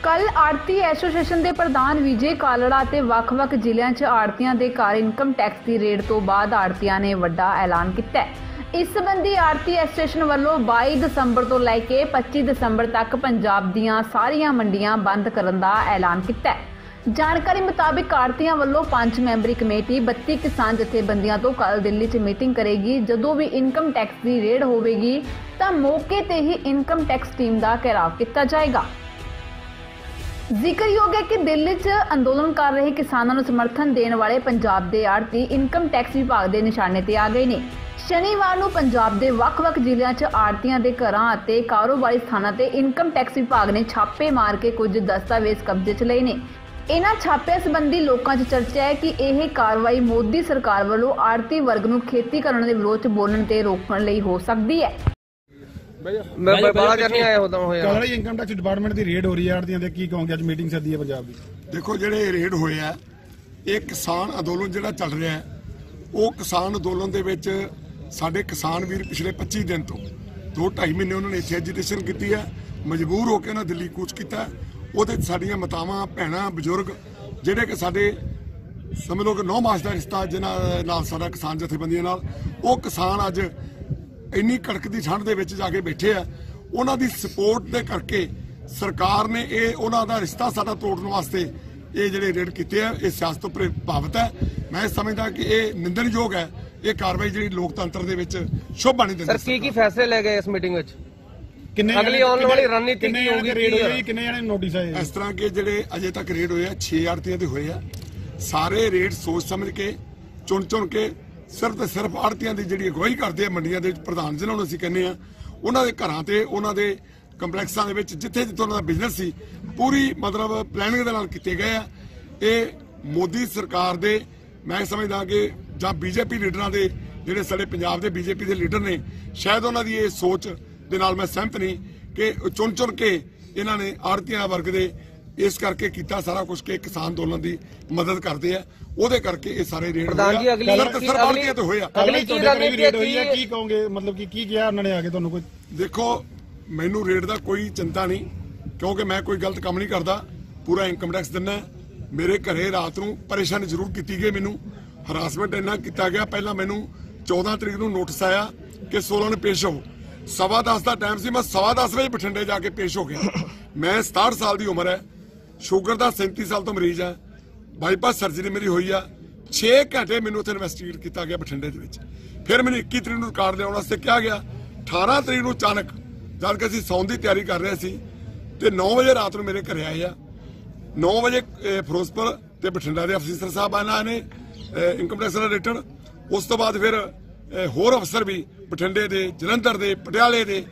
ਕੱਲ ਆੜਤੀ ਐਸੋਸੀਏਸ਼ਨ ਦੇ ਪ੍ਰਧਾਨ ਵਿਜੇ ਕਾਲੜਾ ਤੇ ਵੱਖ-ਵੱਖ ਜ਼ਿਲ੍ਹਿਆਂ 'ਚ ਆੜਤੀਆਂ ਦੇ ਘਰ ਇਨਕਮ ਟੈਕਸ ਦੀ ਰੇਡ ਤੋਂ ਬਾਅਦ ਆੜਤੀਆਂ ਨੇ ਵੱਡਾ ਐਲਾਨ ਕੀਤਾ ਹੈ। ਇਸ ਸੰਬੰਧੀ ਆੜਤੀ ਐਸੋਸੀਏਸ਼ਨ ਵੱਲੋਂ 22 ਦਸੰਬਰ ਤੋਂ ਲੈ ਕੇ 25 ਦਸੰਬਰ ਤੱਕ ਪੰਜਾਬ ਦੀਆਂ ਸਾਰੀਆਂ ਮੰਡੀਆਂ ਬੰਦ ਕਰਨ ਦਾ ਐਲਾਨ ਕੀਤਾ ਹੈ। ਜਾਣਕਾਰੀ ਮੁਤਾबिक ਆੜਤੀਆਂ ਵੱਲੋਂ 5 ਮੈਂਬਰੀ ਕਮੇਟੀ 32 ਕਿਸਾਨ ਜਥੇਬੰਦੀਆਂ ਤੋਂ ਕੱਲ ਦਿੱਲੀ 'ਚ ਮੀਟਿੰਗ ਕਰੇਗੀ। ਜਦੋਂ ਵੀ ਇਨਕਮ ਟੈਕਸ ਦੀ ਰੇਡ ਹੋਵੇਗੀ ਤਾਂ ਮੌਕੇ ਤੇ ਹੀ ਇਨਕਮ ਟੈਕਸ ਟੀਮ ਦਾ ਘਿਰਾਵ ਕੀਤਾ ਜਾਏਗਾ। ਜ਼ਿਕਰਯੋਗ ਹੈ ਕਿ ਦਿੱਲੀ 'ਚ ਅੰਦੋਲਨ ਕਰ ਰਹੇ ਕਿਸਾਨਾਂ ਨੂੰ ਸਮਰਥਨ ਦੇਣ ਵਾਲੇ ਪੰਜਾਬ ਦੇ ਆੜਤੀ ਇਨਕਮ ਟੈਕਸ ਵਿਭਾਗ ਦੇ ਨਿਸ਼ਾਨੇ ਤੇ ਆ ਗਏ ਨੇ। ਸ਼ਨੀਵਾਰ ਨੂੰ ਪੰਜਾਬ ਦੇ ਵੱਖ-ਵੱਖ ਜ਼ਿਲ੍ਹਿਆਂ 'ਚ ਆੜਤੀਆਂ ਦੇ ਘਰਾਂ ਅਤੇ ਕਾਰੋਬਾਰੀ ਸਥਾਨਾਂ ਤੇ ਇਨਕਮ ਟੈਕਸ ਵਿਭਾਗ ਨੇ ਛਾਪੇ ਮਾਰ ਕੇ ਕੁਝ ਦਸਤਾਵੇਜ਼ ਕਬਜ਼ੇ 'ਚ ਲਏ ਨੇ। ਇਨ੍ਹਾਂ ਛਾਪਿਆਂ ਸੰਬੰਧੀ ਲੋਕਾਂ 'ਚ ਚਰਚਾ ਹੈ ਕਿ ਇਹ ਕਾਰਵਾਈ ਮੋਦੀ ਸਰਕਾਰ ਵੱਲੋਂ ਆੜਤੀ ਵਰਗ ਨੂੰ ਖੇਤੀ ਕਰਨ ਦੇ ਵਿਰੋਧ 'ਚ ਬੋਲਣ ਤੇ ਰੋਕਣ ਲਈ ਹੋ ਸਕਦੀ ਹੈ। ਇਨਕਮ ਟੈਕਸ ਡਿਪਾਰਟਮੈਂਟ ਦੀ ਰੇਡ ਹੋ ਰਹੀ ਹੈ ਆੜਤੀਆਂ ਦੇ, ਕੀ ਕਹੋਗੇ? ਅੱਜ ਮੀਟਿੰਗ ਸੱਦੀ ਹੈ ਪੰਜਾਬ ਦੀ। ਦੇਖੋ, ਜਿਹੜੇ ਰੇਡ ਹੋਏ ਆ, ਇਹ ਕਿਸਾਨ ਅੰਦੋਲਨ ਜਿਹੜਾ ਚੱਲ ਰਿਹਾ ਹੈ, ਉਹ ਕਿਸਾਨ ਅੰਦੋਲਨ ਦੇ ਵਿੱਚ ਸਾਡੇ ਕਿਸਾਨ ਵੀਰ ਪਿਛਲੇ 25 ਦਿਨ ਤੋਂ 2-2.5 ਮਹੀਨੇ ਉਹਨਾਂ ਨੇ ਇੱਥੇ ਐਜੀਟੇਸ਼ਨ ਕੀਤੀ ਹੈ, ਮਜਬੂਰ ਹੋ ਕੇ ਉਹਨਾਂ ਦਿੱਲੀ ਕੂਚ ਕੀਤਾ। ਉਹਦੇ ਸਾਡੀਆਂ ਮਾਤਾਵਾਂ ਭੈਣਾਂ ਬਜ਼ੁਰਗ ਜਿਹੜੇ ਕਿ ਸਾਡੇ ਸਮਝ ਲਓ ਕਿ 9 ਮਾਸ ਦਾ ਰਿਸ਼ਤਾ ਜਿਨ੍ਹਾਂ ਨਾਲ ਸਾਡਾ ਕਿਸਾਨ ਜਥੇਬੰਦੀਆਂ ਨਾਲ, ਉਹ ਕਿਸਾਨ ਅੱਜ ਇੰਨੀ ਕੜਕਦੀ ਠੰਡ ਦੇ ਵਿੱਚ ਜਾ ਕੇ ਬੈਠੇ ਆ। ਉਹਨਾਂ ਦੀ ਸਪੋਰਟ ਦੇ ਕਰਕੇ ਸਰਕਾਰ ਨੇ ਇਹ ਉਹਨਾਂ ਦਾ ਰਿਸ਼ਤਾ ਸਾਡਾ ਤੋੜਨ ਵਾਸਤੇ ਇਹ ਜਿਹੜੇ ਰੇਡ ਕੀਤੇ ਆ, ਇਹ ਸਿਆਸਤ ਤੋਂ ਪ੍ਰਭਾਵਿਤ ਹੈ। ਮੈਂ ਸਮਝਦਾ ਕਿ ਇਹ ਨਿੰਦਣਯੋਗ ਹੈ। ਇਹ ਕਾਰਵਾਈ ਜਿਹੜੀ ਲੋਕਤੰਤਰ ਦੇ ਵਿੱਚ ਸ਼ੋਭਾ ਨਹੀਂ ਦਿੰਦੀ। ਸਰ, ਕੀ ਫੈਸਲੇ ਲੈ ਗਏ ਇਸ ਮੀਟਿੰਗ ਵਿੱਚ? ਕਿੰਨੇ ਅਗਲੀ ਆਉਣ ਵਾਲੀ ਰਣਨੀਤੀ ਕੀ ਹੋਊਗੀ? ਰੇਡ ਹੋਈ, ਕਿੰਨੇ ਜਣੇ ਨੋਟਿਸ ਆਏ? ਇਸ ਤਰ੍ਹਾਂ ਕਿ ਜਿਹੜੇ ਅਜੇ ਤੱਕ ਰੇਡ ਹੋਏ ਆ 6 ਆੜਤੀਆਂ ਦੇ ਹੋਏ ਆ। ਸਾਰੇ ਰੇਡ ਸੋਚ ਸਮਝ ਕੇ ਚੁਣ ਕੇ ਸਿਰਫ ਤੇ ਸਿਰਫ ਆੜਤੀਆਂ ਦੀ ਜਿਹੜੀ ਅਗਵਾਈ ਕਰਦੇ ਆ ਮੰਡੀਆਂ ਦੇ ਪ੍ਰਧਾਨ ਜਿਹਨਾਂ ਨੂੰ ਅਸੀਂ ਕਹਿੰਦੇ ਆ, ਉਹਨਾਂ ਦੇ ਘਰਾਂ ਤੇ ਉਹਨਾਂ ਦੇ ਕੰਪਲੈਕਸਾਂ ਦੇ ਵਿੱਚ ਜਿੱਥੇ ਉਹਨਾਂ ਦਾ ਬਿਜ਼ਨਸ ਸੀ ਪੂਰੀ ਮਤਲਬ ਪਲੈਨਿੰਗ ਦੇ ਨਾਲ ਕੀਤੇ ਗਏ ਆ। ਇਹ ਮੋਦੀ ਸਰਕਾਰ ਦੇ ਮੈਂ ਸਮਝਦਾ ਕਿ ਜਾਂ ਬੀਜੇਪੀ ਲੀਡਰਾਂ ਦੇ ਜਿਹੜੇ ਸਾਡੇ ਪੰਜਾਬ ਦੇ ਬੀਜੇਪੀ ਦੇ ਲੀਡਰ ਨੇ, ਸ਼ਾਇਦ ਉਹਨਾਂ ਦੀ ਇਹ ਸੋਚ ਦੇ ਨਾਲ ਮੈਂ ਸਹਿਮਤ ਨਹੀਂ ਕਿ ਚੁਣ ਕੇ ਇਹਨਾਂ ਨੇ ਆੜਤੀਆਂ ਵਰਗ ਦੇ ਇਸ ਕਰਕੇ ਕੀਤਾ ਸਾਰਾ ਕੁਝ ਕਿ ਕਿਸਾਨ ਅੰਦੋਲਨ ਦੀ ਮਦਦ ਕਰਦੇ ਆ। ਉਹਦੇ ਕਰਕੇ ਇਹ ਸਾਰੇ ਰੇਡ ਪ੍ਰਧਾਨ ਜੀ ਅਗਲੀ ਰੇਡ ਹੋਈ ਹੈ, ਕੀ ਕਹੋਗੇ? ਮਤਲਬ ਕਿ ਕੀ ਕਿਹਾ ਉਹਨਾਂ ਨੇ ਆ ਕੇ ਤੁਹਾਨੂੰ? ਕੋਈ ਦੇਖੋ, ਮੈਨੂੰ ਰੇਡ ਦਾ ਕੋਈ ਚਿੰਤਾ ਨਹੀਂ, ਕਿਉਂਕਿ ਮੈਂ ਕੋਈ ਗਲਤ ਕੰਮ ਨਹੀਂ ਕਰਦਾ। ਪੂਰਾ ਇਨਕਮ ਟੈਕਸ ਦਿੰਦਾ। ਮੇਰੇ ਘਰੇ ਰਾਤ ਨੂੰ ਪਰੇਸ਼ਾਨੀ ਜ਼ਰੂਰ ਕੀਤੀ ਗਈ, ਮੈਨੂੰ ਹਰਾਸਮੈਂਟ ਇੰਨਾ ਕੀਤਾ ਗਿਆ। ਪਹਿਲਾਂ ਮੈਨੂੰ 14 ਤਰੀਕ ਨੂੰ ਨੋਟਿਸ ਆਇਆ ਕਿ 16 ਨੂੰ ਪੇਸ਼ ਹੋ। 10:15 ਦਾ ਟਾਈਮ ਸੀ, ਮੈਂ 10:15 ਵਜੇ ਬਠਿੰਡੇ ਜਾ ਕੇ ਪੇਸ਼ ਹੋ ਗਿਆ। ਮੈਂ 67 ਸਾਲ ਦੀ ਉਮਰ ਹੈ, ਸ਼ੂਗਰ ਦਾ 37 ਸਾਲ ਤੋਂ ਮਰੀਜ਼ ਹੈ, ਬਾਈਪਾਸ ਸਰਜਰੀ ਮੇਰੀ ਹੋਈ ਆ। 6 ਘੰਟੇ ਮੈਨੂੰ ਉੱਥੇ ਇਨਵੈਸਟੀਗੇਟ ਕੀਤਾ ਗਿਆ ਬਠਿੰਡੇ ਦੇ ਵਿੱਚ। ਫਿਰ ਮੈਨੂੰ 21 ਤਰੀਕ ਨੂੰ ਰਿਕਾਰਡ ਲਿਆਉਣ ਵਾਸਤੇ ਕਿਹਾ ਗਿਆ। 18 ਤਰੀਕ ਨੂੰ ਅਚਾਨਕ ਜਦ ਕਿ ਅਸੀਂ ਸੌਣ ਦੀ ਤਿਆਰੀ ਕਰ ਰਹੇ ਸੀ ਤੇ 9 ਵਜੇ ਰਾਤ ਨੂੰ ਮੇਰੇ ਘਰੇ ਆਏ ਆ। 9 ਵਜੇ ਫਿਰੋਜ਼ਪੁਰ ਤੇ ਬਠਿੰਡਾ ਦੇ ਅਫਸਰ ਸਾਹਿਬ ਆਏ ਨੇ ਇਨਕਮ ਟੈਕਸ ਦਾ ਰਿਟਰਨ। ਉਸ ਤੋਂ ਬਾਅਦ ਫਿਰ ਹੋਰ ਅਫਸਰ ਵੀ ਬਠਿੰਡੇ ਦੇ, ਜਲੰਧਰ ਦੇ, ਪਟਿਆਲੇ ਦੇ,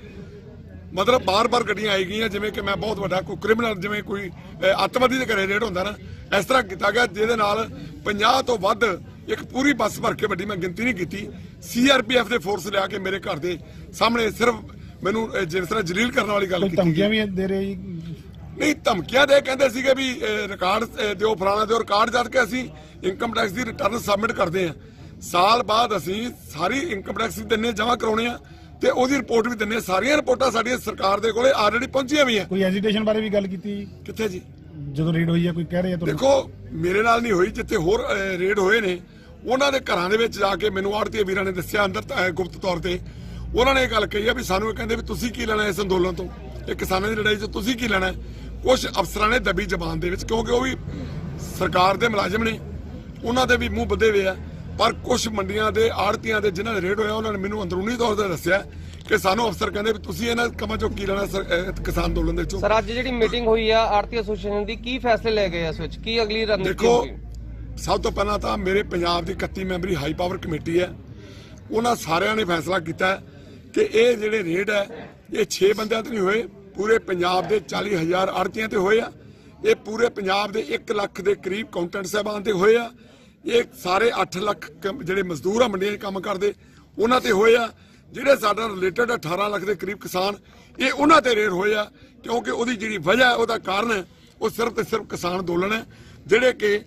ਮਤਲਬ ਬਾਰ-ਬਾਰ ਗੱਡੀਆਂ ਆਈ ਗਈਆਂ ਜਿਵੇਂ ਕਿ ਮੈਂ ਬਹੁਤ ਵੱਡਾ ਕੋਈ ਕ੍ਰਿਮੀਨਲ, ਜਿਵੇਂ ਕੋਈ ਅੱਤਵਾਦੀ ਦੇ ਘਰੇ ਰੇਡ ਹੁੰਦਾ ਨਾ, ਇਸ ਤਰ੍ਹਾਂ ਕੀਤਾ ਗਿਆ ਜਿਹਦੇ ਨਾਲ 50 ਤੋਂ ਵੱਧ ਇੱਕ ਪੂਰੀ ਬੱਸ ਭਰ ਕੇ, ਵੱਡੀ ਮੈਂ ਗਿਣਤੀ ਨਹੀਂ ਕੀਤੀ, CRPF ਦੇ ਫੋਰਸ ਲਿਆ ਕੇ ਮੇਰੇ ਘਰ ਦੇ ਸਾਹਮਣੇ ਸਿਰਫ ਮੈਨੂੰ ਜਿਸ ਤਰ੍ਹਾਂ ਜਲੀਲ ਕਰਨ ਵਾਲੀ ਗੱਲ ਕੀਤੀ। ਧਮਕੀਆਂ ਵੀ ਦੇ ਰਹੇ ਜੀ? ਨਹੀਂ, ਧਮਕੀਆਂ ਦੇ ਕਹਿੰਦੇ ਸੀਗੇ ਵੀ ਰਿਕਾਰਡ ਦਿਓ, ਫਲਾਣਾ ਦਿਓ ਰਿਕਾਰਡ। ਜਦ ਕਿ ਅਸੀਂ ਇਨਕਮ ਟੈਕਸ ਦੀ ਰਿਟਰਨ ਸਬਮਿਟ ਕਰਦੇ ਆ, ਸਾਲ ਬਾਅਦ ਅਸੀਂ ਸਾਰੀ ਇਨਕਮ ਟੈਕਸ ਦਿੰਨੇ ਜਮ੍ਹਾਂ ਕਰਾਉਣੇ ਆ ਤੇ ਉਹਦੀ ਰਿਪੋਰਟ ਵੀ ਦਿੰਨੇ। ਸਾਰੀਆਂ ਰਿਪੋਰਟਾਂ ਸਾਡੀਆਂ ਸਰਕਾਰ ਦੇ ਕੋਲੇ ਆਲਰੇਡੀ ਪਹੁੰਚੀਆਂ ਵੀ ਆ। ਕੋਈ ਐਜੀਟੇਸ਼ਨ ਬਾਰੇ ਵੀ ਗੱਲ ਕੀਤੀ? ਕਿੱਥੇ ਜੀ? ਜਦੋਂ ਰੇਡ ਹੋਈ ਹੈ ਕੋਈ ਕਹਿ ਰਿਹਾ? ਦੇਖੋ, ਮੇਰੇ ਨਾਲ ਨਹੀਂ ਹੋਈ, ਜਿੱਥੇ ਹੋਰ ਰੇਡ ਹੋਏ ਨੇ ਉਹਨਾਂ ਦੇ ਘਰਾਂ ਦੇ ਵਿੱਚ ਜਾ ਕੇ ਮੈਨੂੰ ਆੜਤੀ ਵੀਰਾਂ ਨੇ ਦੱਸਿਆ ਅੰਦਰ ਗੁਪਤ ਤੌਰ ਤੇ। ਉਹਨਾਂ ਨੇ ਇਹ ਗੱਲ ਕਹੀ ਆ ਵੀ ਸਾਨੂੰ ਕਹਿੰਦੇ ਵੀ ਤੁਸੀਂ ਕੀ ਲੈਣਾ ਇਸ ਅੰਦੋਲਨ ਤੋਂ, ਇਹ ਕਿਸਾਨਾਂ ਦੀ ਲੜਾਈ 'ਚ ਤੁਸੀਂ ਕੀ ਲੈਣਾ? ਕੁਝ ਅਫਸਰਾਂ ਨੇ ਦਬੀ ਜ਼ਬਾਨ ਦੇ ਵਿੱਚ, ਕਿਉਂਕਿ ਉਹ ਵੀ ਸਰਕਾਰ ਦੇ ਮੁਲਾਜ਼ਮ ਨੇ, ਉਹਨਾਂ ਦੇ ਵੀ ਮੂੰਹ ਬੱਧੇ ਹੋਏ ਆ। ਪਰ ਕੁਝ ਮੰਡੀਆਂ ਦੇ ਆੜਤੀਆਂ ਦੇ ਜਿਨ੍ਹਾਂ ਦੇ ਰੇਡ ਹੋਇਆ, ਉਹਨਾਂ ਨੇ ਮੈਨੂੰ ਅੰਦਰੂਨੀ ਤੌਰ ਤੇ ਦੱਸਿਆ ਕਿ ਸਾਨੂੰ ਅਫਸਰ ਕਹਿੰਦੇ ਵੀ ਤੁਸੀਂ ਇਹਨਾਂ ਕੰਮਾਂ 'ਚੋਂ ਕੀ ਲੈਣਾ ਕਿਸਾਨ ਅੰਦੋਲਨ ਦੇ ਵਿੱਚੋਂ। ਸਰ, ਅੱਜ ਜਿਹੜੀ ਮੀਟਿੰਗ ਹੋਈ ਆ ਆੜਤੀ ਐਸੋਸੀਏਸ਼ਨ ਦੀ, ਕੀ ਫੈਸਲੇ ਲੈ ਗਏ ਇਸ ਵਿੱਚ? ਕੀ ਅਗਲੀ ਰਣਨੀਤੀ ਹੋਊਗੀ? ਦੇਖੋ, ਸਭ ਤੋਂ ਪਹਿਲਾਂ ਤਾਂ ਮੇਰੇ ਪੰਜਾਬ ਦੀ 31 ਮੈਂਬਰੀ ਹਾਈ ਪਾਵਰ ਕਮੇਟੀ ਹੈ, ਉਹਨਾਂ ਸਾਰਿਆਂ ਨੇ ਫੈਸਲਾ ਕੀਤਾ ਕਿ ਇਹ ਜਿਹੜੇ ਰੇਡ ਹੈ ਇਹ 6 ਬੰਦਿਆਂ ਤੇ ਨਹੀਂ ਹੋਏ, ਪੂਰੇ ਪੰਜਾਬ ਦੇ 40,000 ਆੜਤੀਆਂ ਤੇ ਹੋਏ ਆ। ਇਹ ਪੂਰੇ ਪੰਜਾਬ ਦੇ 1 ਲੱਖ ਦੇ ਕਰੀਬ ਅਕਾਊਂਟੈਂਟ ਸਾਹਿਬਾਨ ਤੇ ਹੋਏ ਆ। ਇਹ ਸਾਰੇ 8 ਲੱਖ ਜਿਹੜੇ ਮਜ਼ਦੂਰ ਆ ਮੰਡੀਆਂ 'ਚ ਕੰਮ ਕਰਦੇ ਉਹਨਾਂ ਤੇ ਹੋਏ ਆ। ਜਿਹੜੇ ਸਾਡਾ ਰਿਲੇਟਡ 18 ਲੱਖ ਦੇ ਕਰੀਬ ਕਿਸਾਨ, ਇਹ ਉਹਨਾਂ ਤੇ ਰੇਡ ਹੋਏ ਆ, ਕਿਉਂਕਿ ਉਹਦੀ ਜਿਹੜੀ ਵਜ੍ਹਾ, ਉਹਦਾ ਕਾਰਨ ਹੈ ਉਹ ਸਿਰਫ ਤੇ ਸਿਰਫ ਕਿਸਾਨ ਅੰਦੋਲਨ ਹੈ। ਜਿਹੜੇ ਕਿ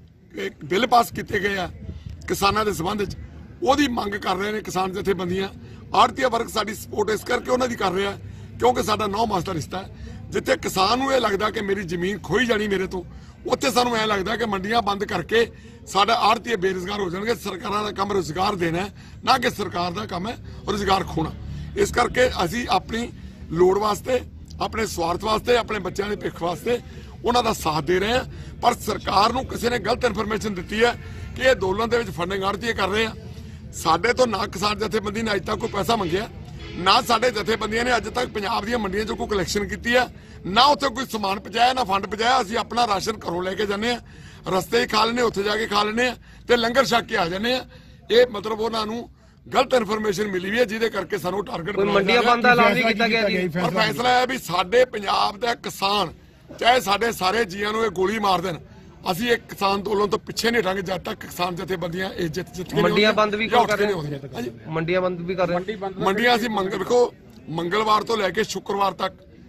ਬਿੱਲ ਪਾਸ ਕੀਤੇ ਗਏ ਆ ਕਿਸਾਨਾਂ ਦੇ ਸੰਬੰਧ 'ਚ, ਉਹਦੀ ਮੰਗ ਕਰ ਰਹੇ ਨੇ ਕਿਸਾਨ ਜਥੇਬੰਦੀਆਂ। ਆੜਤੀਆ ਵਰਗ ਸਾਡੀ ਸਪੋਰਟ ਇਸ ਕਰਕੇ ਉਹਨਾਂ ਦੀ ਕਰ ਰਿਹਾ ਕਿਉਂਕਿ ਸਾਡਾ 9 ਮਾਸ ਦਾ ਰਿਸ਼ਤਾ ਹੈ। ਜਿੱਥੇ ਕਿਸਾਨ ਨੂੰ ਇਹ ਲੱਗਦਾ ਕਿ ਮੇਰੀ ਜ਼ਮੀਨ ਖੋਈ ਜਾਣੀ ਮੇਰੇ ਤੋਂ, ਉੱਥੇ ਸਾਨੂੰ ਐ ਲੱਗਦਾ ਕਿ ਮੰਡੀਆਂ ਬੰਦ ਕਰਕੇ ਸਾਡਾ ਆੜ੍ਹਤੀ ਬੇਰੁਜ਼ਗਾਰ ਹੋ ਜਾਣਗੇ। ਸਰਕਾਰਾਂ ਦਾ ਕੰਮ ਰੁਜ਼ਗਾਰ ਦੇਣਾ, ਨਾ ਕਿ ਸਰਕਾਰ ਦਾ ਕੰਮ ਹੈ ਰੁਜ਼ਗਾਰ ਖੋਣਾ। ਇਸ ਕਰਕੇ ਅਸੀਂ ਆਪਣੀ ਲੋੜ ਵਾਸਤੇ, ਆਪਣੇ ਸਵਾਰਥ ਵਾਸਤੇ, ਆਪਣੇ ਬੱਚਿਆਂ ਦੇ ਭਵਿੱਖ ਵਾਸਤੇ ਉਹਨਾਂ ਦਾ ਸਾਥ ਦੇ ਰਹੇ ਹਾਂ। ਪਰ ਸਰਕਾਰ ਨੂੰ ਕਿਸੇ ਨੇ ਗਲਤ ਇਨਫੋਰਮੇਸ਼ਨ ਦਿੱਤੀ ਹੈ ਕਿ ਇਹ ਅੰਦੋਲਨ ਦੇ ਵਿੱਚ ਫੰਡਿੰਗ ਆੜ੍ਹਤੀਏ ਕਰ ਰਹੇ ਆ। ਸਾਡੇ ਤੋਂ ਨਾ ਕਿਸਾਨ ਜਥੇਬੰਦੀ ਨੇ ਅੱਜ ਤੱਕ ਕੋਈ ਪੈਸਾ ਮੰਗਿਆ, ਨਾ ਸਾਡੇ ਜਥੇਬੰਦੀਆਂ ਨੇ ਅੱਜ ਤੱਕ ਪੰਜਾਬ ਦੀਆਂ ਮੰਡੀਆਂ 'ਚੋਂ ਕੋਈ ਕਲੈਕਸ਼ਨ ਕੀਤੀ ਹੈ, ਨਾ ਉੱਥੇ ਕੋਈ ਸਮਾਨ ਪਹੁੰਚਾਇਆ, ਨਾ ਫੰਡ ਪਹੁੰਚਾਇਆ। ਅਸੀਂ ਆਪਣਾ ਰਾਸ਼ਨ ਘਰੋਂ ਲੈ ਕੇ ਜਾਂਦੇ ਆ, ਰਸਤੇ 'ਚ ਖਾ ਲੈਂਦੇ, ਉੱਥੇ ਜਾ ਕੇ ਖਾ ਲੈਂਦੇ ਆ ਤੇ ਲੰਗਰ ਛਕ ਕੇ ਆ ਜਾਂਦੇ ਆ। ਇਹ ਮਤਲਬ ਉਹਨਾਂ ਨੂੰ ਗਲਤ ਇਨਫੋਰਮੇਸ਼ਨ ਮਿਲੀ ਵੀ ਹੈ, ਜਿਹਦੇ ਕਰਕੇ ਸਾਨੂੰ ਟਾਰਗੇਟ ਮੰਡੀਆਂ ਬੰਦ ਦਾ ਐਲਾਨ ਵੀ ਕੀਤਾ ਗਿਆ ਜੀ। ਪਰ ਫੈਸਲਾ ਹੈ ਵੀ ਸਾਡੇ ਪੰਜਾਬ ਦਾ ਕਿਸਾਨ, ਚਾਹੇ ਸਾਡੇ ਸਾਰੇ ਜੀਆਂ ਨੂੰ ਇਹ ਗੋਲੀ ਮਾਰ ਦੇਣ, ਅਸੀਂ ਇੱਕ ਕਿਸਾਨ ਅੰਦੋਲਨ ਤੋਂ ਪਿੱਛੇ ਨਹੀਂ ਹਟਾਂਗੇ ਜਦ ਤੱਕ ਕਿਸਾਨ ਜਥੇਬੰਦੀਆਂ ਇਹ ਜਿੱਤ ਕੇ ਮੰਡੀਆਂ ਬੰਦ ਵੀ ਕਰ ਰਹੇ ਨੇ। ਮੰਡੀਆਂ ਬੰਦ ਵੀ ਕਰ ਰਹੇ ਨੇ। ਮੰਡੀਆਂ ਅਸੀਂ ਵੇਖੋ ਮੰਗਲਵਾਰ ਤੋਂ ਲੈ ਕੇ ਸ਼ੁੱਕਰਵਾਰ ਤੱਕ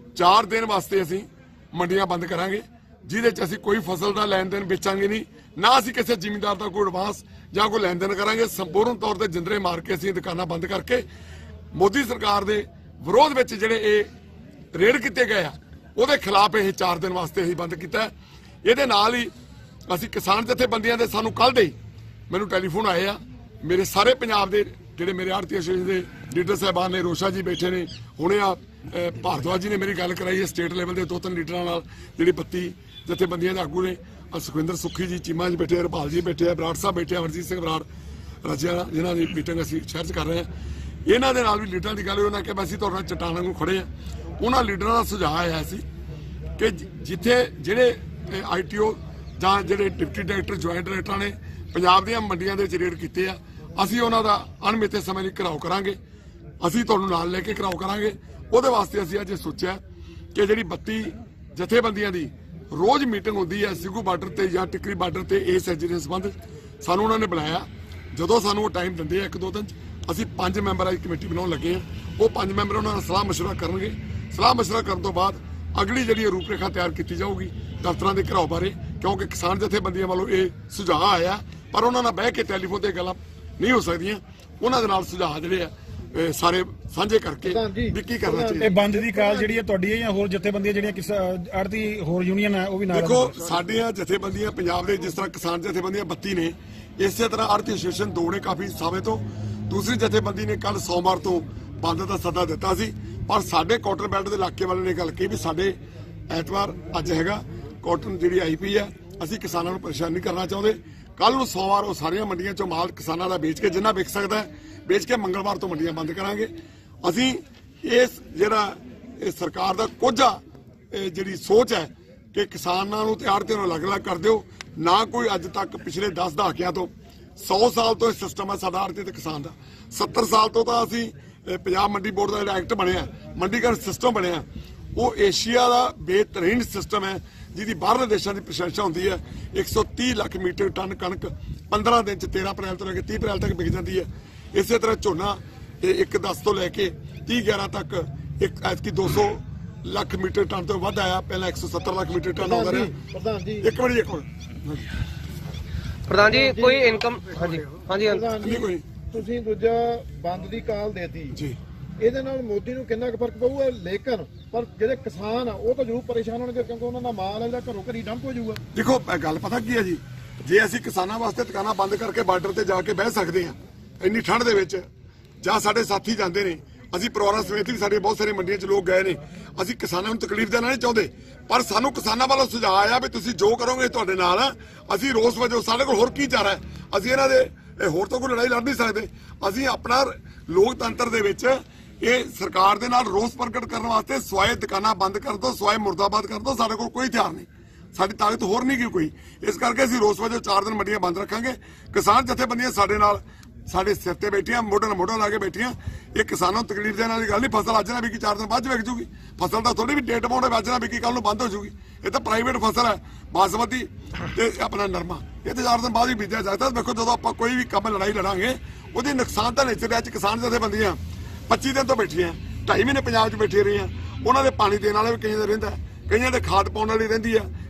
4 ਦਿਨ ਵਾਸਤੇ ਅਸੀਂ ਮੰਡੀਆਂ ਬੰਦ ਕਰਾਂਗੇ, ਜਿਹਦੇ 'ਚ ਅਸੀਂ ਕੋਈ ਫਸਲ ਦਾ ਲੈਣ ਦੇਣ ਵੇਚਾਂਗੇ ਨਹੀਂ, ਨਾ ਅਸੀਂ ਕਿਸੇ ਜ਼ਿਮੀਂਦਾਰ ਦਾ ਕੋਈ ਐਡਵਾਂਸ ਜਾਂ ਕੋਈ ਲੈਣ ਦੇਣ ਕਰਾਂਗੇ। ਸੰਪੂਰਨ ਤੌਰ ਤੇ ਜਿੰਦਰੇ ਮਾਰ ਕੇ ਅਸੀਂ ਦੁਕਾਨਾਂ ਬੰਦ ਕਰਕੇ ਮੋਦੀ ਸਰਕਾਰ ਦੇ ਵਿਰੋਧ ਵਿੱਚ ਜਿਹੜੇ ਇਹ ਰੇਡ ਕੀਤੇ ਗਏ ਆ ਉਹਦੇ ਖਿਲਾਫ ਇਹ 4 ਦਿਨ ਵਾਸਤੇ ਅਸੀਂ ਬੰਦ ਕੀਤਾ। ਇਹਦੇ ਨਾਲ ਹੀ ਅਸੀਂ ਕਿਸਾਨ ਜਥੇਬੰਦੀਆਂ ਦੇ ਸਾਨੂੰ ਕੱਲ ਦੇ ਮੈਨੂੰ ਟੈਲੀਫੋਨ ਆਏ ਆ, ਮੇਰੇ ਸਾਰੇ ਪੰਜਾਬ ਦੇ ਜਿਹੜੇ ਮੇਰੇ ਆੜ੍ਹਤੀ ਐਸੋਸੀਏਸ਼ਨ ਦੇ ਲੀਡਰ ਸਾਹਿਬਾਨ ਨੇ, ਰੋਸ਼ਾ ਜੀ ਬੈਠੇ ਨੇ, ਹੁਣੇ ਆ ਭਾਰਦਵਾਜ ਜੀ ਨੇ ਮੇਰੀ ਗੱਲ ਕਰਾਈ ਹੈ ਸਟੇਟ ਲੈਵਲ ਦੇ 2-3 ਲੀਡਰਾਂ ਨਾਲ, ਜਿਹੜੀ 32 ਜਥੇਬੰਦੀਆਂ ਦੇ ਆਗੂ ਨੇ। ਸੁਖਵਿੰਦਰ ਸੁੱਖੀ ਜੀ ਚੀਮਾ ਜੀ ਬੈਠੇ, ਹਰਪਾਲ ਜੀ ਬੈਠੇ ਆ, ਬਰਾੜ ਸਾਹਿਬ ਬੈਠੇ ਆ, ਅਮਰਜੀਤ ਸਿੰਘ ਬਰਾੜ ਰਜਿਆ, ਜਿਨ੍ਹਾਂ ਦੀ ਮੀਟਿੰਗ ਅਸੀਂ ਸ਼ਹਿਰ 'ਚ ਕਰ ਰਹੇ ਹਾਂ। ਇਹਨਾਂ ਦੇ ਨਾਲ ਵੀ ਲੀਡਰਾਂ ਦੀ ਗੱਲ ਹੋਈ, ਉਹਨਾਂ ਕਿਹਾ ਅਸੀਂ ਤੁਹਾਡੇ ਨਾਲ ਚਟਾਨਾਂ ਨੂੰ ਖੜੇ ਆ। ਉਹਨਾਂ ਲੀਡਰਾਂ ਦਾ ਸੁਝਾਅ ਆਇਆ ਸੀ ਕਿ ਜਿੱਥੇ ਜਿਹੜੇ ITO ਜਾਂ ਜਿਹੜੇ ਡਿਪਟੀ ਡਾਇਰੈਕਟਰ, ਜੁਆਇੰਟ ਡਾਇਰੈਕਟਰਾਂ ਨੇ ਪੰਜਾਬ ਦੀਆਂ ਮੰਡੀਆਂ ਦੇ ਵਿੱਚ ਰੇਡ ਕੀਤੇ ਆ, ਅਸੀਂ ਉਹਨਾਂ ਦਾ ਅਣਮਿੱਥੇ ਸਮੇਂ ਲਈ ਘਿਰਾਓ ਕਰਾਂਗੇ, ਅਸੀਂ ਤੁਹਾਨੂੰ ਨਾਲ ਲੈ ਕੇ ਘਿਰਾਓ ਕਰਾਂਗੇ। ਉਹਦੇ ਵਾਸਤੇ ਅਸੀਂ ਅੱਜ ਸੋਚਿਆ ਕਿ ਜਿਹੜੀ 32 ਜਥੇਬੰਦੀਆਂ ਦੀ ਰੋਜ਼ ਮੀਟਿੰਗ ਹੁੰਦੀ ਹੈ ਸਿੱਗੂ ਬਾਰਡਰ ਤੇ ਜਾਂ ਟਿਕਰੀ ਬਾਰਡਰ ਤੇ, ਇਸ ਐਜੇ ਦੇ ਸੰਬੰਧ ਸਾਨੂੰ ਉਹਨਾਂ ਨੇ ਬੁਲਾਇਆ। ਜਦੋਂ ਸਾਨੂੰ ਉਹ ਟਾਈਮ ਦਿੰਦੇ ਆ 1-2 ਦਿਨ, ਅਸੀਂ 5 ਮੈਂਬਰਾਂ ਦੀ ਕਮੇਟੀ ਬਣਾਉਣ ਲੱਗੇ ਆ। ਉਹ 5 ਮੈਂਬਰ ਉਹਨਾਂ ਨਾਲ ਸਲਾਹ ਮਸ਼ਵਰਾ ਕਰਨਗੇ। ਸਲਾਹ ਮਸ਼ਵਰਾ ਕਰਨ ਤੋਂ ਬਾਅਦ ਅਗਲੀ ਜਿਹੜੀ ਰੂਪਰੇਖਾ ਤਿਆਰ ਕੀਤੀ ਜਾਊਗੀ ਦਫ਼ਤਰਾਂ ਦੇ ਘਿਰਾਓ ਬਾਰੇ, ਕਿਉਂਕਿ ਕਿਸਾਨ ਜਥੇਬੰਦੀਆਂ ਵੱਲੋਂ ਇਹ ਸੁਝਾਅ ਆਇਆ, ਪਰ ਉਹਨਾਂ ਨਾਲ ਬਹਿ ਕੇ ਟੈਲੀਫੋਨ ਤੇ ਗੱਲਾਂ ਨਹੀਂ ਹੋ ਸਕਦੀਆਂ। ਉਹਨਾਂ ਦੇ ਨਾਲ ਸੁਝਾਅ ਜਿਹੜੇ ਆ ਸਾਰੇ ਸਾਂਝੇ ਕਰਕੇ ਵੀ ਕੀ ਕਰਨਾ ਚਾਹੀਦਾ। ਇਹ ਬੰਦ ਦੀ ਕਾਲ ਜਿਹੜੀ ਹੈ ਤੁਹਾਡੀ ਹੈ ਜਾਂ ਹੋਰ ਜਥੇਬੰਦੀਆਂ ਜਿਹੜੀਆਂ ਆੜ੍ਹਤੀ ਹੋਰ ਯੂਨੀਅਨ ਹੈ ਉਹ ਵੀ ਨਾਲ? ਦੇਖੋ ਸਾਡੀਆਂ ਜਥੇਬੰਦੀਆਂ ਪੰਜਾਬ ਦੇ ਜਿਸ ਤਰ੍ਹਾਂ ਕਿਸਾਨ ਜਥੇਬੰਦੀਆਂ 32 ਨੇ, ਇਸੇ ਤਰ੍ਹਾਂ ਆੜ੍ਹਤੀ ਐਸੋਸੀਏਸ਼ਨ 2 ਨੇ ਕਾਫੀ ਸਮੇਂ ਤੋਂ। ਦੂਸਰੀ ਜਥੇਬੰਦੀ ਨੇ ਕੱਲ ਸੋਮਵਾਰ ਤੋਂ ਬੰਦ ਦਾ ਸੱਦਾ ਦਿੱਤਾ ਸੀ, ਪਰ ਸਾਡੇ ਕਾਟਨ ਬੈਲਟ ਦੇ ਇਲਾਕੇ ਵਾਲੇ ਨੇ ਗੱਲ ਕਹੀ ਵੀ ਸਾਡੇ ਐਤਵਾਰ ਅੱਜ ਹੈਗਾ, ਕਾਟਨ ਜਿਹੜੀ IP ਹੈ, ਅਸੀਂ ਕਿਸਾਨਾਂ ਨੂੰ ਪਰੇਸ਼ਾਨ ਨਹੀਂ ਕਰਨਾ ਚਾਹੁੰਦੇ। ਕੱਲ ਨੂੰ ਸੋਮਵਾਰ ਉਹ ਸਾਰੀਆਂ ਮੰਡੀਆਂ ਚੋਂ ਮਾਲ ਕਿਸਾਨਾਂ ਦਾ ਵੇਚ ਕੇ, ਜਿੰਨਾ ਵਿਕ ਸਕਦਾ ਹੈ ਵੇਚ ਕੇ, ਮੰਗਲਵਾਰ ਤੋਂ ਮੰਡੀਆਂ ਬੰਦ ਕਰਾਂਗੇ। ਅਸੀਂ ਇਸ ਜਿਹੜਾ ਇਹ ਸਰਕਾਰ ਦਾ ਕੋਝਾ ਜਿਹੜੀ ਸੋਚ ਹੈ ਕਿ ਕਿਸਾਨਾਂ ਨੂੰ ਤੇ ਆੜ੍ਹਤੀਆਂ ਨੂੰ ਅਲੱਗ-ਅਲੱਗ ਕਰ ਦਿਓ, ਨਾ ਕੋਈ ਅੱਜ ਤੱਕ ਪਿਛਲੇ 10 ਦਹਾਕਿਆਂ ਤੋਂ 100 ਸਾਲ ਤੋਂ ਇਹ ਸਿਸਟਮ ਹੈ ਸਾਡਾ ਆੜ੍ਹਤੀ ਤੇ ਕਿਸਾਨ ਦਾ। 70 ਸਾਲ ਤੋਂ ਤਾਂ ਅਸੀਂ ਪੰਜਾਬ ਮੰਡੀ ਬੋਰਡ ਦਾ ਜਿਹੜਾ ਐਕਟ ਬਣਿਆ, ਮੰਡੀਕਰਨ ਸਿਸਟਮ ਬਣਿਆ, ਉਹ ਏਸ਼ੀਆ ਦਾ ਬਿਹਤਰੀਨ ਸਿਸਟਮ ਹੈ, ਜਿਹਦੀ ਬਾਹਰਲੇ ਦੇਸ਼ਾਂ ਦੀ ਪ੍ਰਸ਼ੰਸਾ ਹੁੰਦੀ ਹੈ। 130 ਲੱਖ ਮੀਟਰ ਟਨ ਕਣਕ 15 ਦਿਨ ਚ 13 ਅਪ੍ਰੈਲ ਤੋਂ ਲੈ ਕੇ 30 ਅਪ੍ਰੈਲ ਤੱਕ ਵਿਕ ਜਾਂਦੀ ਹੈ। ਇਸੇ ਤਰ੍ਹਾਂ ਝੋਨਾ 1-10 ਤੋਂ ਲੈ ਕੇ 30-11 ਤੱਕ ਐਤਕੀ 200 ਲੱਖ ਮੀਟਰ ਟਨ ਤੋਂ ਵੱਧ ਆਇਆ, ਪਹਿਲਾਂ 170 ਲੱਖ ਮੀਟਰ ਟਨ ਆਉਂਦਾ ਰਿਹਾ। ਇੱਕ ਮਿੰਟ ਪ੍ਰਧਾਨ ਜੀ, ਕੋਈ ਇਨਕਮ? ਹਾਂਜੀ ਨਹੀਂ ਕੋਈ। ਤੁਸੀਂ ਦੂਜਾ ਬੰਦ ਦੀ ਕਾਲ ਦੇਤੀ ਜੀ, ਇਹਦੇ ਨਾਲ ਮੋਦੀ ਨੂੰ ਕਿੰਨਾ ਕੁ ਫਰਕ ਪਊਗਾ? ਲੇਕਿਨ ਪਰ ਜਿਹੜੇ ਕਿਸਾਨ ਆ ਉਹ ਤਾਂ ਜ਼ਰੂਰ ਪਰੇਸ਼ਾਨ ਹੋਣਗੇ, ਕਿਉਂਕਿ ਉਹਨਾਂ ਦਾ ਮਾਲ ਹੈ ਜਿਹੜਾ ਘਰੋਂ ਘਰੀ ਡੰਪ ਹੋ ਜਾਊਗਾ। ਦੇਖੋ ਗੱਲ ਪਤਾ ਕੀ ਹੈ ਜੀ, ਜੇ ਅਸੀਂ ਕਿਸਾਨਾਂ ਵਾਸਤੇ ਦੁਕਾਨਾਂ ਬੰਦ ਕਰਕੇ ਬਾਰਡਰ ਤੇ ਜਾ ਕੇ ਬਹਿ ਸਕਦੇ ਹਾਂ ਇੰਨੀ ਠੰਡ ਦੇ ਵਿੱਚ, ਜਾਂ ਸਾਡੇ ਸਾਥੀ ਜਾਂਦੇ ਨੇ, ਅਸੀਂ ਪਰਿਵਾਰਾਂ ਸਮੇਤ ਵੀ ਸਾਡੇ ਬਹੁਤ ਸਾਰੇ ਮੰਡੀਆਂ 'ਚ ਲੋਕ ਗਏ ਨੇ, ਅਸੀਂ ਕਿਸਾਨਾਂ ਨੂੰ ਤਕਲੀਫ ਦੇਣਾ ਨਹੀਂ ਚਾਹੁੰਦੇ, ਪਰ ਸਾਨੂੰ ਕਿਸਾਨਾਂ ਵੱਲੋਂ ਸੁਝਾਅ ਆਇਆ ਵੀ ਤੁਸੀਂ ਜੋ ਕਰੋਗੇ ਤੁਹਾਡੇ ਨਾਲ ਆ। ਅਸੀਂ ਰੋਸ ਵਜੋਂ, ਸਾਡੇ ਕੋਲ ਹੋਰ ਕੀ ਚਾਰਾ ਹੈ, ਅਸੀਂ ਇਹਨਾਂ ਦੇ ਹੋਰ ਤਾਂ ਕੋਈ ਲੜਾਈ ਲੜ ਨਹੀਂ ਸਕਦੇ। ਅਸੀਂ ਆਪਣਾ ਲੋਕਤੰਤਰ ਦੇ ਵਿੱਚ ਇਹ ਸਰਕਾਰ ਦੇ ਨਾਲ ਰੋਸ ਪ੍ਰਗਟ ਕਰਨ ਵਾਸਤੇ ਸਵਾਏ ਦੁਕਾਨਾਂ ਬੰਦ ਕਰ ਦੋ, ਸਵਾਏ ਮੁਰਦਾਬਾਦ ਕਰ ਦੋ, ਸਾਡੇ ਕੋਲ ਕੋਈ ਹਥਿਆਰ ਨਹੀਂ, ਸਾਡੀ ਤਾਕਤ ਹੋਰ ਨਹੀਂ ਗੀ ਕੋਈ। ਇਸ ਕਰਕੇ ਅਸੀਂ ਰੋਸ ਵਜੋਂ 4 ਦਿਨ ਮੰਡੀਆਂ ਬੰਦ ਰੱਖਾਂਗੇ। ਕਿਸਾਨ ਜਥੇਬੰਦੀਆਂ ਸਾਡੇ ਨਾਲ, ਸਾਡੇ ਸਿਰ ਤੇ ਬੈਠੀਆਂ, ਮੋਢੇ ਨਾਲ ਮੋਢਾ ਲਾ ਕੇ ਬੈਠੀਆਂ। ਇਹ ਕਿਸਾਨਾਂ ਨੂੰ ਤਕਲੀਫ ਦੇਣ ਵਾਲੀ ਗੱਲ ਨਹੀਂ। ਫਸਲ ਅੱਜ ਨਾ ਵਿਕੀ 4 ਦਿਨ ਬਾਅਦ ਚ ਵਿਕ ਜੂਗੀ। ਫਸਲ ਤਾਂ ਥੋੜੀ ਵੀ ਡੇਟ ਪਾਉਂਦੇ, ਅੱਜ ਨਾ ਵਿਕੀ ਕੱਲ ਨੂੰ ਬੰਦ ਹੋ ਜੂਗੀ। ਇਹ ਤਾਂ ਪ੍ਰਾਈਵੇਟ ਫਸਲ ਹੈ, ਬਾਸਮਤੀ ਤੇ ਆਪਣਾ ਨਰਮਾ, ਇਹ ਤੇ 4 ਦਿਨ ਬਾਅਦ ਹੀ ਬੀਜਿਆ ਜਾਂਦਾ। ਦੇਖੋ ਜਦੋਂ ਆਪਾਂ ਕੋਈ ਵੀ ਕੰਮ ਲੜਾਈ ਲੜਾਂਗੇ, ਉਹਦੀ ਨੁਕਸਾਨ ਤਾਂ ਨੇਚਰ ਹੈ। ਕਿਸਾਨ ਜਥੇਬੰਦੀਆਂ 25 ਦਿਨ ਤੋਂ ਬੈਠੀਆਂ, 2.5 ਮਹੀਨੇ ਪੰਜਾਬ 'ਚ ਬੈਠੇ ਰਹੀਆਂ। ਉਹਨਾਂ ਦੇ ਪਾਣੀ ਦੇਣ ਵਾਲੇ ਵੀ ਕਈਆਂ ਦਾ ਰਹਿੰਦਾ, ਕਈਆਂ ਦੇ ਖਾਦ ਪਾਉਣ ਵਾਲੀ ਰਹਿੰਦੀ ਆ,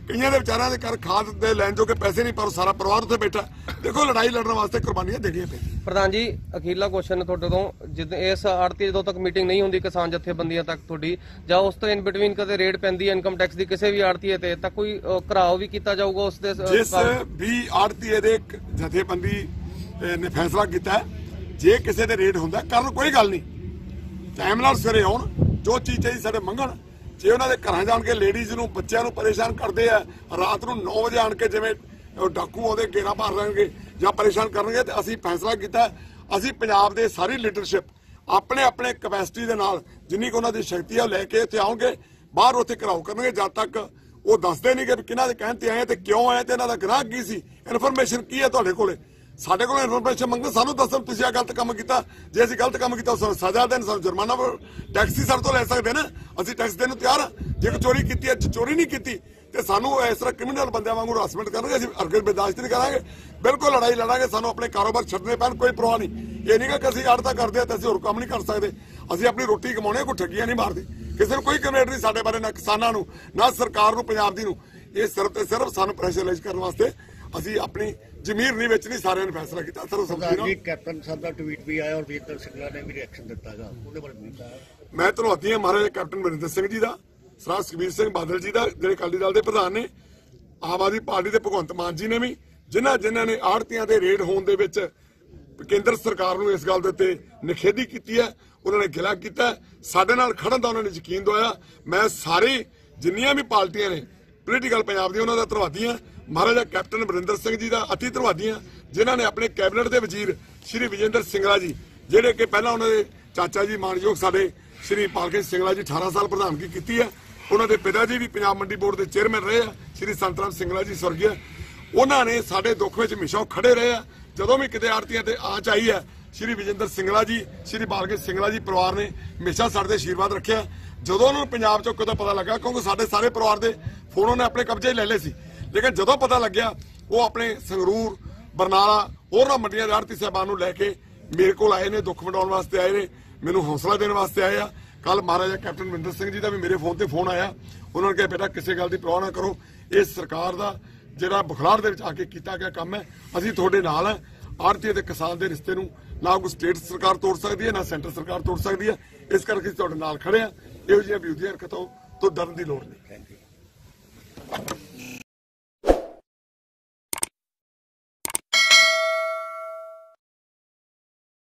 ਕਈਆਂ ਦੇ ਵਿਚਾਰਿਆਂ ਦੇ ਘਰ ਖਾਦ ਦੇ ਲੈਣ ਜੋਗੇ ਪੈਸੇ ਨਹੀਂ, ਪਰ ਸਾਰਾ ਪਰਿਵਾਰ ਉੱਥੇ ਬੈਠਾ। ਦੇਖੋ ਲੜਾਈ ਲੜਨ ਵਾਸਤੇ ਕੁਰਬਾਨੀਆਂ ਦੇਣੀਆਂ ਪੈਂਦੀਆਂ। ਪ੍ਰਧਾਨ ਜੀ ਅਖੀਰਲਾ ਕੁਐਸਚਨ ਤੁਹਾਡੇ ਤੋਂ, ਜਦੋਂ ਇਸ ਆੜਤੀ ਜਦੋਂ ਤੱਕ ਮੀਟਿੰਗ ਨਹੀਂ ਹੁੰਦੀ ਕਿਸਾਨ ਜਥੇਬੰਦੀਆਂ ਤੱਕ ਤੁਹਾਡੀ, ਜਾਂ ਉਸ ਤੋਂ ਇਨ ਬਿਟਵੀਨ ਕਦੇ ਰੇਡ ਪੈਂਦੀ ਹੈ ਇਨਕਮ ਟੈਕਸ ਦੀ ਕਿਸੇ ਵੀ ਆੜਤੀਏ ਤੇ, ਤਾਂ ਕੋਈ ਘਰਾਓ ਵੀ ਕੀਤਾ ਜਾਊਗਾ ਉਸ ਦੇ? ਜਿਸ ਵੀ ਆੜਤੀਏ ਦੇ ਜਥੇਬੰਦੀ ਨੇ ਫੈਸਲਾ ਕੀਤਾ, ਜੇ ਕਿਸੇ ਦੇ ਰੇਡ ਹੁੰਦਾ ਕਰਨ, ਕੋਈ ਗੱਲ ਨਹੀਂ, ਟਾਈਮ ਨਾਲ ਸਵੇਰੇ ਆਉਣ, ਜੋ ਚੀਜ਼ ਚਾਹੀਦੀ ਸਾਡੇ ਮੰਗਣ। ਜੇ ਉਹਨਾਂ ਦੇ ਘਰਾਂ ਜਾਣ ਕੇ ਲੇਡੀਜ਼ ਨੂੰ ਬੱਚਿਆਂ ਨੂੰ ਪਰੇਸ਼ਾਨ ਕਰਦੇ ਆ, ਰਾਤ ਨੂੰ 9 ਵਜੇ ਆਣ ਕੇ ਜਿਵੇਂ ਡਾਕੂ ਆਉਂਦੇ ਘੇਰਾ ਮਾਰ ਲੈਣਗੇ ਜਾਂ ਪਰੇਸ਼ਾਨ ਕਰਨਗੇ, ਤੇ ਅਸੀਂ ਫੈਸਲਾ ਕੀਤਾ, ਅਸੀਂ ਪੰਜਾਬ ਦੇ ਸਾਰੀ ਲੀਡਰਸ਼ਿਪ ਆਪਣੇ ਆਪਣੇ ਕੈਪੈਸਿਟੀ ਦੇ ਨਾਲ ਜਿੰਨੀ ਕੁ ਉਹਨਾਂ ਦੀ ਸ਼ਕਤੀ ਆ ਲੈ ਕੇ ਇੱਥੇ ਆਉਣਗੇ, ਬਾਹਰ ਉੱਥੇ ਘਰਾਓ ਕਰਨਗੇ ਜਦ ਤੱਕ ਉਹ ਦੱਸਦੇ ਨਹੀਂ ਕਿ ਕਿਹਨਾਂ ਦੇ ਕਹਿਣ ਤੇ ਆਏ ਤੇ ਕਿਉਂ ਆਏ ਤੇ ਇਹਨਾਂ ਦਾ ਗੁਨਾਹ ਕੀ ਸੀ, ਇਨਫੋਰਮੇਸ਼ਨ ਕੀ ਹੈ ਤੁਹਾਡੇ ਕੋਲੇ। ਸਾਡੇ ਕੋਲ ਇਨਫੋਰਮੇਸ਼ਨ ਮੰਗੋ, ਸਾਨੂੰ ਦੱਸਣ ਤੁਸੀਂ ਆ ਗਲਤ ਕੰਮ ਕੀਤਾ, ਜੇ ਅਸੀਂ ਗਲਤ ਕੰਮ ਕੀਤਾ ਸਾਨੂੰ ਸਜ਼ਾ ਦੇਣ, ਸਾਨੂੰ ਜੁਰਮਾਨਾ, ਟੈਕਸ ਹੀ ਸਾਡੇ ਤੋਂ ਲੈ ਸਕਦੇ ਨੇ, ਅਸੀਂ ਟੈਕਸ ਦੇਣ ਨੂੰ ਤਿਆਰ ਹਾਂ। ਜੇ ਕੋਈ ਚੋਰੀ ਕੀਤੀ ਹੈ, ਚੋਰੀ ਨਹੀਂ ਕੀਤੀ ਤੇ ਸਾਨੂੰ ਇਸ ਤਰ੍ਹਾਂ ਕ੍ਰਿਮੀਨਲ ਬੰਦਿਆਂ ਵਾਂਗੂ ਹਰਾਸਮੈਂਟ ਕਰਨਗੇ, ਅਸੀਂ ਅੱਗੇ ਬਰਦਾਸ਼ਤ ਨਹੀਂ ਕਰਾਂਗੇ। ਬਿਲਕੁਲ ਲੜਾਈ ਲੜਾਂਗੇ, ਸਾਨੂੰ ਆਪਣੇ ਕਾਰੋਬਾਰ ਛੱਡਣੇ ਪੈਣ, ਕੋਈ ਪਰਵਾਹ ਨਹੀਂ। ਇਹ ਨਹੀਂ ਕਿ ਅਸੀਂ ਆੜਤਾ ਕਰਦੇ ਆ ਤੇ ਅਸੀਂ ਹੋਰ ਕੰਮ ਨਹੀਂ ਕਰ ਸਕਦੇ। ਅਸੀਂ ਆਪਣੀ ਰੋਟੀ ਕਮਾਉਣੇ, ਕੋਈ ਠੱਗੀਆਂ ਨਹੀਂ ਮਾਰਦੇ, ਕਿਸੇ ਨੂੰ ਕੋਈ ਕੰਪਲੇਂਟ ਨਹੀਂ ਸਾਡੇ ਬਾਰੇ, ਨਾ ਕਿਸਾਨਾਂ ਨੂੰ, ਨਾ ਸਰਕਾਰ ਨੂੰ, ਪੰਜਾਬ ਦੀ ਨੂੰ। ਇਹ ਸਿਰਫ ਤੇ ਸਿਰਫ ਸਾਨੂੰ ਪ੍ਰੈਸ਼ਰਾਈਜ਼ ਕਰਨ ਵਾਸਤੇ ਅਸੀਂ ਆਪਣੀ ਜ਼ਮੀਰ ਨਹੀਂ ਵੇਚਣੀ, ਸਾਰਿਆਂ ਨੇ ਫੈਸਲਾ ਕੀਤਾ। ਸਰਦਾਰ ਕੈਪਟਨ ਸਾਹਿਬ ਦਾ ਟਵੀਟ ਵੀ ਆਇਆ ਔਰ ਵੀਰਦਰ ਸਿੰਘਲਾ ਨੇ ਵੀ ਰਿਐਕਸ਼ਨ ਦਿੱਤਾਗਾ, ਉਹਦੇ ਬਾਰੇ ਨਹੀਂ ਕਹਾ। ਮੈਂ ਧੰਨਵਾਦੀ ਹਾਂ ਮਹਾਰਾਜਾ ਕੈਪਟਨ ਅਮਰਿੰਦਰ ਸਿੰਘ ਜੀ ਦਾ, ਸਰਦਾਰ ਸੁਖਬੀਰ ਸਿੰਘ ਬਾਦਲ ਜੀ ਦਾ, ਜਿਹੜੇ ਅਕਾਲੀ ਦਲ ਦੇ ਪ੍ਰਧਾਨ ਨੇ, ਆਮ ਆਦਮੀ ਪਾਰਟੀ ਦੇ ਭਗਵੰਤ ਮਾਨ ਜੀ ਨੇ ਵੀ, ਜਿਨ੍ਹਾਂ ਨੇ ਆੜਤੀਆਂ ਦੇ ਰੇਡ ਹੋਣ ਦੇ ਵਿੱਚ ਕੇਂਦਰ ਸਰਕਾਰ ਨੂੰ ਇਸ ਗੱਲ ਦੇ ਉੱਤੇ ਨਿਖੇਧੀ ਕੀਤੀ ਹੈ, ਉਹਨਾਂ ਨੇ ਗਿਲਾ ਕੀਤਾ, ਸਾਡੇ ਨਾਲ ਖੜਨ ਦਾ ਉਹਨਾਂ ਨੇ ਯਕੀਨ ਦਿਵਾਇਆ। ਮੈਂ ਸਾਰੀ ਜਿੰਨੀਆਂ ਵੀ ਪਾਰਟੀਆਂ ਨੇ ਪੋਲੀਟੀਕਲ ਪੰਜਾਬ ਦੀ, ਉਹਨਾਂ ਦਾ ਧੰਨਵਾਦੀ ਹਾਂ। ਮਹਾਰਾਜਾ ਕੈਪਟਨ ਅਮਰਿੰਦਰ ਸਿੰਘ ਜੀ ਦਾ ਅਤੀ ਧੰਨਵਾਦੀ ਹਾਂ, ਜਿਨ੍ਹਾਂ ਨੇ ਆਪਣੇ ਕੈਬਨਿਟ ਦੇ ਵਜ਼ੀਰ ਸ਼੍ਰੀ ਵਿਜੇਂਦਰ ਸਿੰਗਲਾ ਜੀ, ਜਿਹੜੇ ਕਿ ਪਹਿਲਾਂ ਉਹਨਾਂ ਦੇ ਚਾਚਾ ਜੀ ਮਾਨਯੋਗ ਸਾਡੇ ਸ਼੍ਰੀ ਪਾਲਕੇ ਸਿੰਗਲਾ ਜੀ 18 ਸਾਲ ਪ੍ਰਧਾਨਗੀ ਕੀਤੀ ਹੈ, ਉਹਨਾਂ ਦੇ ਪਿਤਾ ਜੀ ਵੀ ਪੰਜਾਬ ਮੰਡੀ ਬੋਰਡ ਦੇ ਚੇਅਰਮੈਨ ਰਹੇ ਆ, ਸ਼੍ਰੀ ਸੰਤਰਾਮ ਸਿੰਗਲਾ ਜੀ ਸਵਰਗੀ, ਉਹਨਾਂ ਨੇ ਸਾਡੇ ਦੁੱਖ ਵਿੱਚ ਹਮੇਸ਼ਾ ਖੜੇ ਰਹੇ ਆ। ਜਦੋਂ ਵੀ ਕਿਤੇ ਆੜਤੀਆਂ ਤੇ ਆਂਚ ਆਈ ਹੈ, ਸ਼੍ਰੀ ਵਿਜੇਂਦਰ ਸਿੰਗਲਾ ਜੀ, ਸ਼੍ਰੀ ਪਾਲਕੇ ਸਿੰਗਲਾ ਜੀ ਪਰਿਵਾਰ ਨੇ ਹਮੇਸ਼ਾ ਸਾਡੇ ਤੇ ਆਸ਼ੀਰਵਾਦ ਰੱਖਿਆ। ਜਦੋਂ ਉਹਨਾਂ ਨੂੰ ਪੰਜਾਬ ਚੋਂ ਕਦੋਂ ਪਤਾ ਲੱਗਾ, ਕਿਉਂਕਿ ਸਾਡੇ ਸਾਰੇ ਪਰਿਵਾਰ ਦੇ ਫੋਨ ਉਹਨੇ ਆਪਣੇ ਕਬਜ਼ੇ 'ਚ ਲੈ ਲਏ ਸੀ, ਲੇਕਿਨ ਜਦੋਂ ਪਤਾ ਲੱਗਿਆ ਉਹ ਆਪਣੇ ਸੰਗਰੂਰ, ਬਰਨਾਲਾ, ਹੋਰਨਾਂ ਮੰਡੀਆਂ ਦੇ ਆੜਤੀ ਸਾਹਿਬਾਨ ਨੂੰ ਲੈ ਕੇ ਮੇਰੇ ਕੋਲ ਆਏ ਨੇ, ਦੁੱਖ ਵੰਡਾਉਣ ਵਾਸਤੇ ਆਏ ਨੇ, ਮੈਨੂੰ ਹੌਸਲਾ ਦੇਣ ਵਾਸਤੇ ਆਏ ਆ। ਕੱਲ ਮਹਾਰਾਜਾ ਕੈਪਟਨ ਅਮਰਿੰਦਰ ਸਿੰਘ ਜੀ ਦਾ ਵੀ ਮੇਰੇ ਫੋਨ ਤੇ ਫੋਨ ਆਇਆ, ਉਹਨਾਂ ਨੇ ਕਿਹਾ ਬੇਟਾ ਕਿਸੇ ਗੱਲ ਦੀ ਪਰਵਾਹ ਨਾ ਕਰੋ, ਇਹ ਸਰਕਾਰ ਦਾ ਜਿਹੜਾ ਬੁਖਲਾੜ ਦੇ ਵਿੱਚ ਆ ਕੇ ਕੀਤਾ ਗਿਆ ਕੰਮ ਹੈ, ਅਸੀਂ ਤੁਹਾਡੇ ਨਾਲ ਹੈ। ਆੜਤੀ ਤੇ ਕਿਸਾਨ ਦੇ ਰਿਸ਼ਤੇ ਨੂੰ ਨਾ ਕੋਈ ਸਟੇਟ ਸਰਕਾਰ ਤੋੜ ਸਕਦੀ ਹੈ, ਨਾ ਸੈਂਟਰ ਸਰਕਾਰ ਤੋੜ ਸਕਦੀ ਹੈ, ਇਸ ਕਰਕੇ ਅਸੀਂ ਤੁਹਾਡੇ ਨਾਲ ਖੜੇ ਆ। ਇਹੋ ਜਿਹੀਆਂ ਵਿਰੋਧੀ ਹਰਕਤਾਂ ਤੋਂ ਡਰਨ ਦੀ ਲੋੜ ਨਹੀਂ।